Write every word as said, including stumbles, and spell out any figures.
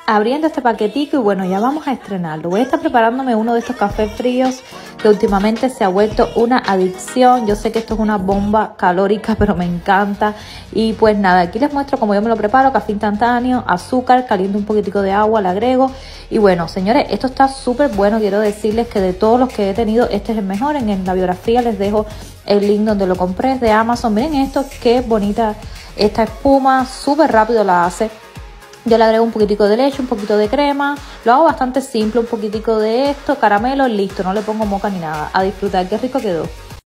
abriendo este paquetico y bueno, ya vamos a estrenarlo. Voy a estar preparándome uno de estos cafés fríos que últimamente se ha vuelto una adicción. Yo sé que esto es una bomba calórica, pero me encanta. Y pues nada, aquí les muestro cómo yo me lo preparo. Café instantáneo, azúcar, caliento un poquitico de agua, le agrego. Y bueno, señores, esto está súper bueno. Quiero decirles que de todos los que he tenido, este es el mejor. En la biografía les dejo el link donde lo compré, es de Amazon. Miren esto, qué bonita esta espuma, súper rápido la hace. Yo le agrego un poquitico de leche, un poquito de crema. Lo hago bastante simple, un poquitico de esto, caramelo, listo. No le pongo moca ni nada. A disfrutar, qué rico quedó.